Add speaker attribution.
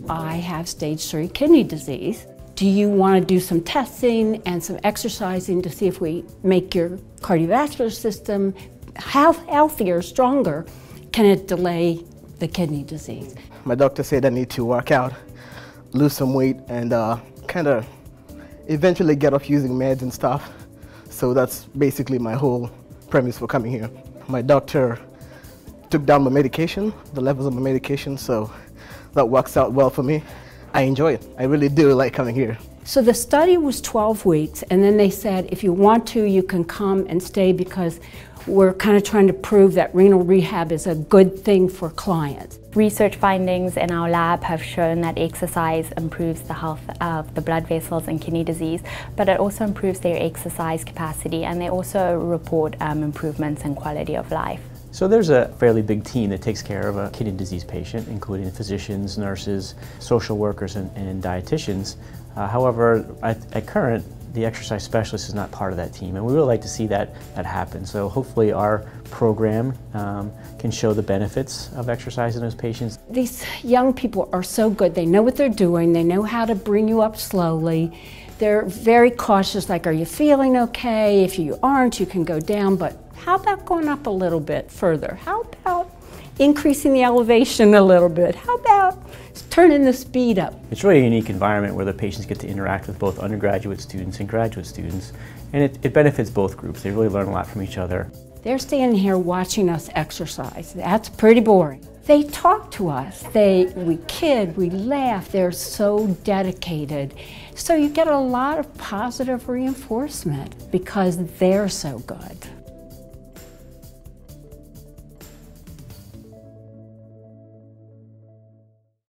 Speaker 1: I have stage 3 kidney disease. Do you want to do some testing and some exercising to see if we make your cardiovascular system healthier, stronger? Can it delay the kidney disease?
Speaker 2: My doctor said I need to work out, lose some weight, and kind of eventually get off using meds and stuff. So that's basically my whole premise for coming here. My doctor took down my medication, the levels of my medication, so that works out well for me. I enjoy it. I really do like coming here.
Speaker 1: So the study was 12 weeks, and then they said if you want to, you can come and stay because we're kind of trying to prove that renal rehab is a good thing for clients.
Speaker 3: Research findings in our lab have shown that exercise improves the health of the blood vessels in kidney disease, but it also improves their exercise capacity, and they also report improvements in quality of life.
Speaker 4: So there's a fairly big team that takes care of a kidney disease patient, including physicians, nurses, social workers, and dietitians. However, at current, the exercise specialist is not part of that team, and we would like to see that happen. So hopefully our program can show the benefits of exercise in those patients.
Speaker 1: These young people are so good. They know what they're doing. They know how to bring you up slowly. They're very cautious, like, are you feeling okay? If you aren't, you can go down, but how about going up a little bit further? How about increasing the elevation a little bit? How about turning the speed up?
Speaker 4: It's really a unique environment where the patients get to interact with both undergraduate students and graduate students, and it benefits both groups. They really learn a lot from each other.
Speaker 1: They're standing here watching us exercise. That's pretty boring. They talk to us. We kid, we laugh. They're so dedicated. So you get a lot of positive reinforcement because they're so good.